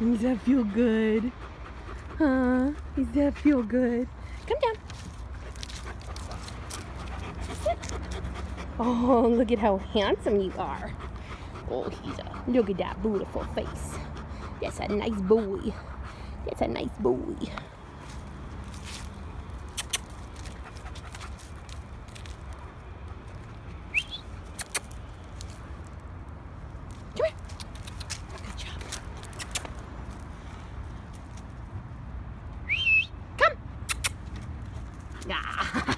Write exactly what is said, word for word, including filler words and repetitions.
Does that feel good? Huh? Does that feel good? Come down. Oh, look at how handsome you are. Oh, he's a, look at that beautiful face. That's a nice boy. That's a nice boy.